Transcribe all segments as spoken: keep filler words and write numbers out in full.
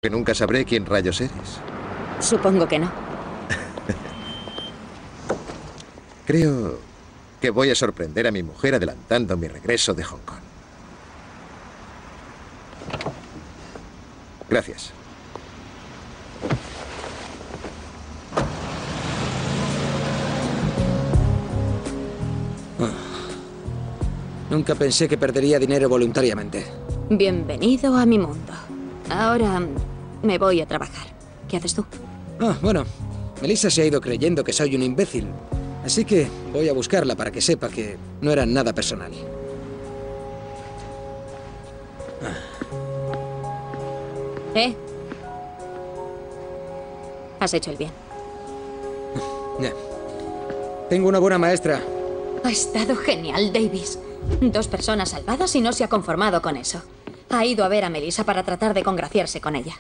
Que nunca sabré quién rayos eres. Supongo que no. Creo que voy a sorprender a mi mujer adelantando mi regreso de Hong Kong. Gracias. Nunca pensé que perdería dinero voluntariamente. Bienvenido a mi mundo. Ahora me voy a trabajar. ¿Qué haces tú? Ah, bueno, Melissa se ha ido creyendo que soy un imbécil. Así que voy a buscarla para que sepa que no era nada personal. ¿Eh? Has hecho el bien. Ya. Tengo una buena maestra. Ha estado genial, Davis. Dos personas salvadas y no se ha conformado con eso. Ha ido a ver a Melissa para tratar de congraciarse con ella.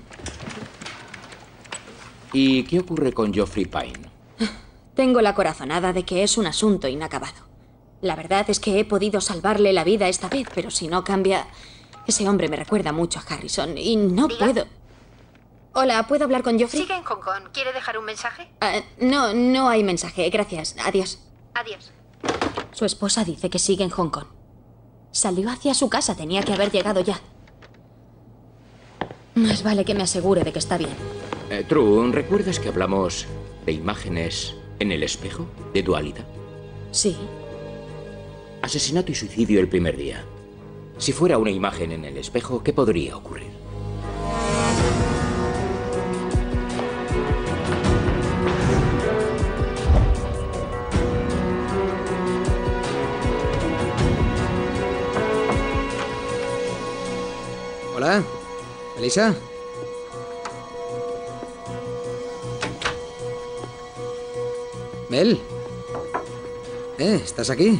¿Y qué ocurre con Geoffrey Pine? Tengo la corazonada de que es un asunto inacabado. La verdad es que he podido salvarle la vida esta vez, pero si no cambia... Ese hombre me recuerda mucho a Harrison y no ¿Diga? puedo... Hola, ¿puedo hablar con Geoffrey? Sigue en Hong Kong. ¿Quiere dejar un mensaje? Ah, no, no hay mensaje. Gracias. Adiós. Adiós. Su esposa dice que sigue en Hong Kong. Salió hacia su casa. Tenía que haber llegado ya. Más vale que me asegure de que está bien. Eh, True, ¿recuerdas que hablamos de imágenes en el espejo? ¿De dualidad? Sí. Asesinato y suicidio el primer día. Si fuera una imagen en el espejo, ¿qué podría ocurrir? Hola, Melissa. Mel. ¿Eh? ¿Estás aquí?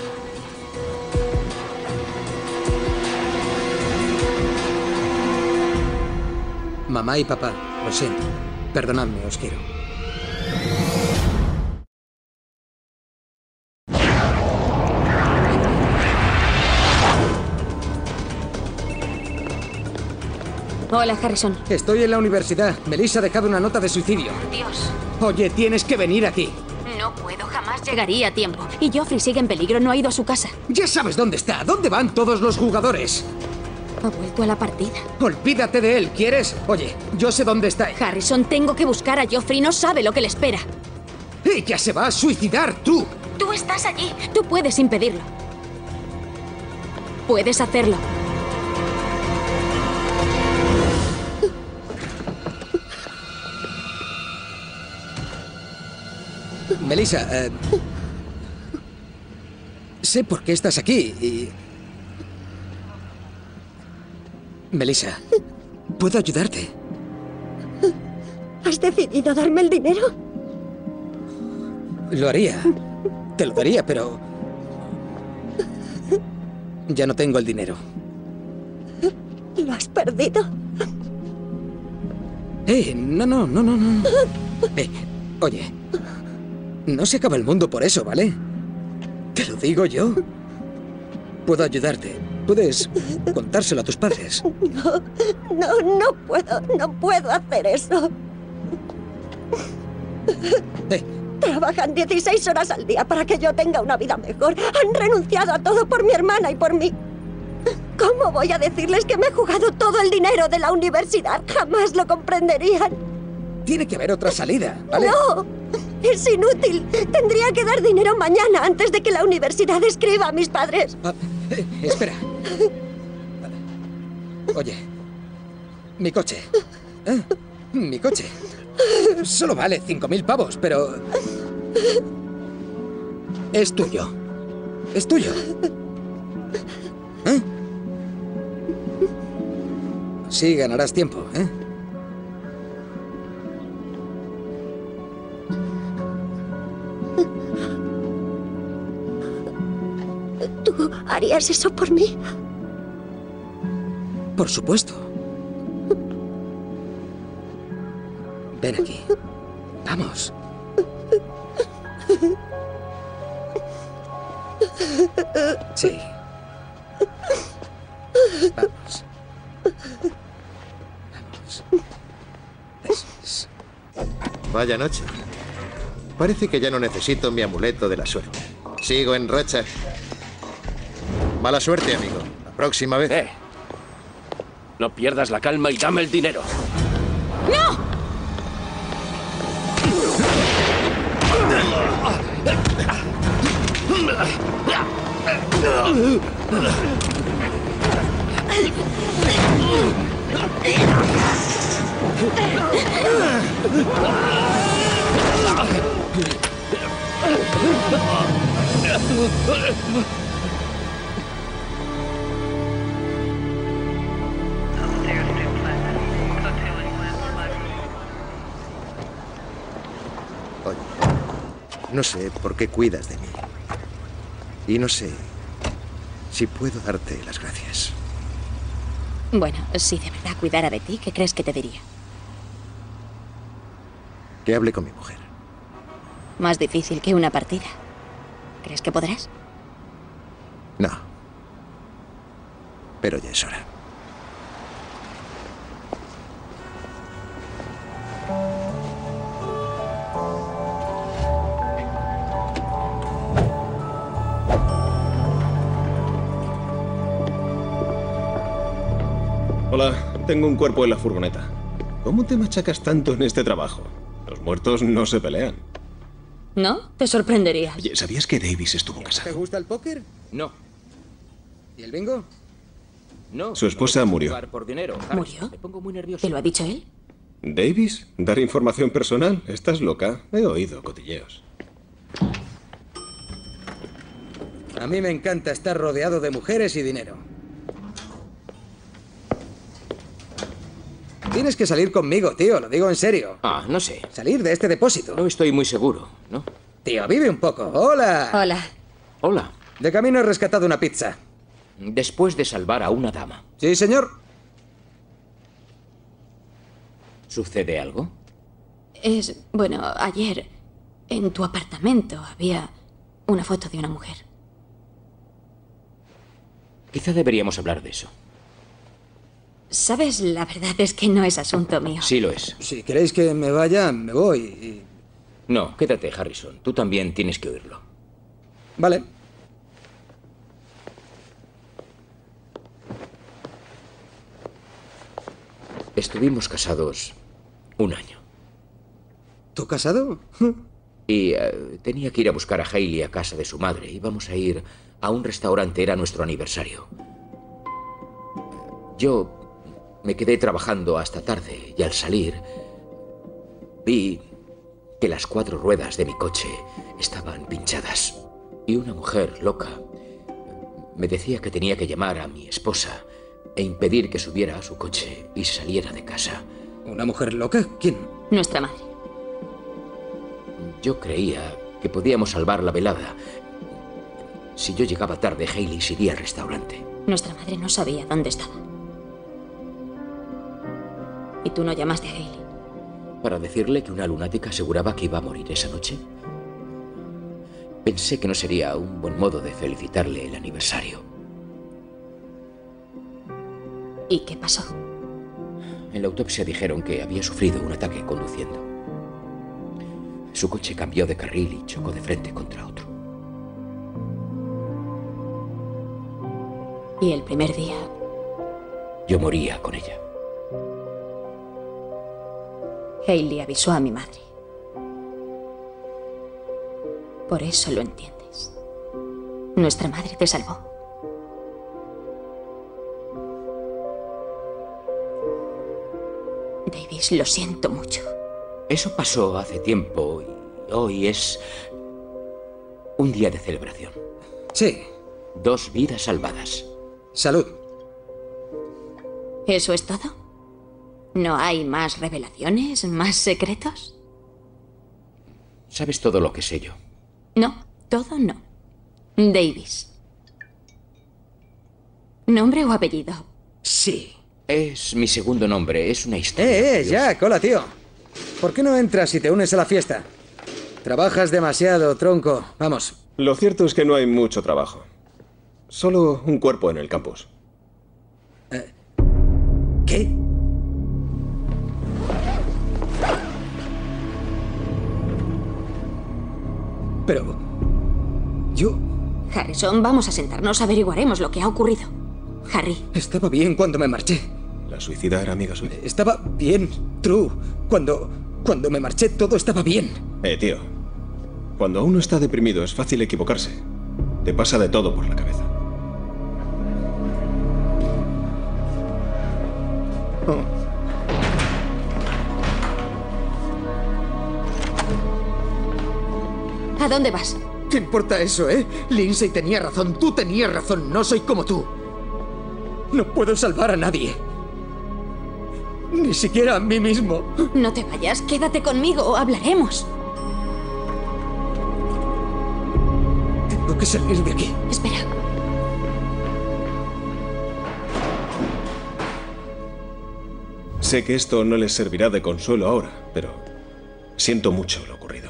Mamá y papá, lo siento. Perdonadme, os quiero. Hola, Harrison. Estoy en la universidad. Melissa ha dejado una nota de suicidio. Dios. Oye, tienes que venir aquí. No puedo, jamás llegaría a tiempo. Y Geoffrey sigue en peligro, no ha ido a su casa. Ya sabes dónde está. ¿Dónde van todos los jugadores? Ha vuelto a la partida. Olvídate de él, ¿quieres? Oye, yo sé dónde está. Harrison, tengo que buscar a Geoffrey. No sabe lo que le espera. Ella se va a suicidar, tú. Tú estás allí. Tú puedes impedirlo. Puedes hacerlo. Melissa, eh, sé por qué estás aquí y... Melissa, puedo ayudarte. ¿Has decidido darme el dinero? Lo haría. Te lo daría, pero... ya no tengo el dinero. ¿Lo has perdido? Eh, no, no, no, no, no. Eh, oye, no se acaba el mundo por eso, ¿vale? Te lo digo yo. Puedo ayudarte. Puedes contárselo a tus padres. No, no, no puedo, no puedo hacer eso. Eh, Trabajan dieciséis horas al día para que yo tenga una vida mejor. Han renunciado a todo por mi hermana y por mí. ¿Cómo voy a decirles que me he jugado todo el dinero de la universidad? Jamás lo comprenderían. tiene que haber otra salida, ¿vale? ¡No! ¡Es inútil! Tendría que dar dinero mañana antes de que la universidad escriba a mis padres. Ah, eh, espera. Oye, mi coche. ¿Eh? Mi coche. Solo vale cinco mil pavos, pero... es tuyo. Es tuyo. ¿Eh? Sí, ganarás tiempo, ¿eh? ¿Tú harías eso por mí? Por supuesto. Ven aquí. Vamos. Sí. Vamos. Vamos. Vaya noche. Parece que ya no necesito mi amuleto de la suerte. Sigo en racha. Mala suerte, amigo. La próxima vez. Eh. No pierdas la calma y dame el dinero. ¡No! Oye, no sé por qué cuidas de mí. Y no sé si puedo darte las gracias. Bueno, si de verdad cuidara de ti, ¿qué crees que te diría? Que hable con mi mujer. Más difícil que una partida. ¿Crees que podrás? No. Pero ya es hora. Hola, tengo un cuerpo en la furgoneta. ¿Cómo te machacas tanto en este trabajo? Los muertos no se pelean. ¿No? Te sorprendería. Oye, ¿sabías que Davis estuvo ¿Te casado? gusta el póker? No, ¿Y el bingo? no. Su esposa no murió. jugar por dinero, Harry. ¿Murió? Me pongo muy nervioso. ¿Te lo ha dicho él? ¿Davis? ¿Dar información personal? Estás loca. He oído cotilleos. A mí me encanta estar rodeado de mujeres y dinero. Tienes que salir conmigo, tío, lo digo en serio. Ah, no sé. Salir de este depósito. No estoy muy seguro, ¿no? Tío, vive un poco. ¡Hola! Hola. Hola. De camino he rescatado una pizza. Después de salvar a una dama, Sí, señor. ¿sucede algo? Es... Bueno, ayer en tu apartamento había una foto de una mujer. Quizá deberíamos hablar de eso. ¿Sabes? La verdad es que no es asunto mío. Sí lo es. Si queréis que me vaya, me voy. y- No, quédate, Harrison. Tú también tienes que oírlo. Vale. Estuvimos casados un año. ¿Tú casado? Y eh, tenía que ir a buscar a Hailey a casa de su madre. Íbamos a ir a un restaurante, era nuestro aniversario. Yo me quedé trabajando hasta tarde y al salir vi que las cuatro ruedas de mi coche estaban pinchadas. Y una mujer loca me decía que tenía que llamar a mi esposa e impedir que subiera a su coche y saliera de casa. ¿Una mujer loca? ¿Quién? Nuestra madre. Yo creía que podíamos salvar la velada. Si yo llegaba tarde, Hailey se iría al restaurante. Nuestra madre no sabía dónde estaba. ¿Y tú no llamaste a Hailey? Para decirle que una lunática aseguraba que iba a morir esa noche. Pensé que no sería un buen modo de felicitarle el aniversario. ¿Y qué pasó? En la autopsia dijeron que había sufrido un ataque conduciendo. Su coche cambió de carril y chocó de frente contra otro. Y el primer día Yo moría con ella. Hailey avisó a mi madre. Por eso lo entiendes. Nuestra madre te salvó. Davis, lo siento mucho. Eso pasó hace tiempo y hoy es un día de celebración. Sí. Dos vidas salvadas. Salud. ¿Eso es todo? ¿No hay más revelaciones, más secretos? Sabes todo lo que sé yo. No, todo no. Davis. ¿Nombre o apellido? Sí. Es mi segundo nombre, es una historia. Eh, eh, curiosa. Jack, hola, tío. ¿Por qué no entras y te unes a la fiesta? Trabajas demasiado, tronco. Vamos. Lo cierto es que no hay mucho trabajo. Solo un cuerpo en el campus. ¿Qué? pero... yo... Harrison, vamos a sentarnos, averiguaremos lo que ha ocurrido. Harry. Estaba bien cuando me marché. ¿La suicida era amiga suya? Estaba bien, True. Cuando... cuando me marché todo estaba bien. Eh, tío. Cuando uno está deprimido es fácil equivocarse. Te pasa de todo por la cabeza. Oh. ¿A dónde vas? ¿Qué importa eso, eh? Lindsay tenía razón, tú tenías razón, no soy como tú. No puedo salvar a nadie. Ni siquiera a mí mismo. No te vayas, quédate conmigo, hablaremos. Tengo que salir de aquí. Espera. Sé que esto no les servirá de consuelo ahora, pero siento mucho lo ocurrido.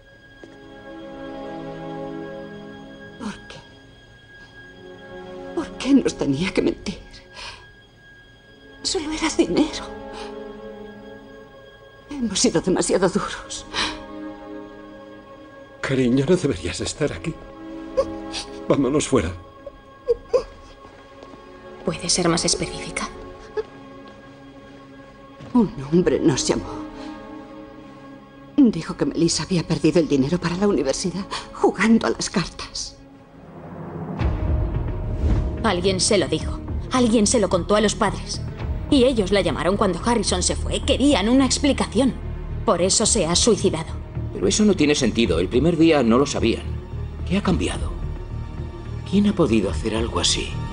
¿Por qué? ¿Por qué nos tenía que mentir? Solo era dinero. Hemos sido demasiado duros. Cariño, no deberías estar aquí. Vámonos fuera. ¿Puede ser más específica? Un hombre nos llamó. Dijo que Melissa había perdido el dinero para la universidad jugando a las cartas. Alguien se lo dijo. Alguien se lo contó a los padres. Y ellos la llamaron cuando Harrison se fue. Querían una explicación. Por eso se ha suicidado. Pero eso no tiene sentido. El primer día no lo sabían. ¿Qué ha cambiado? ¿Quién ha podido hacer algo así?